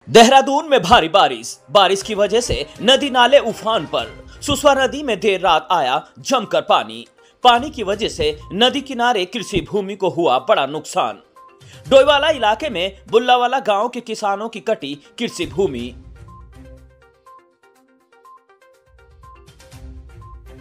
देहरादून में भारी बारिश की वजह से नदी नाले उफान पर। सुसवा नदी में देर रात आया जमकर पानी की वजह से नदी किनारे कृषि भूमि को हुआ बड़ा नुकसान। डोईवाला इलाके में बुल्लावाला गांव के किसानों की कटी कृषि भूमि।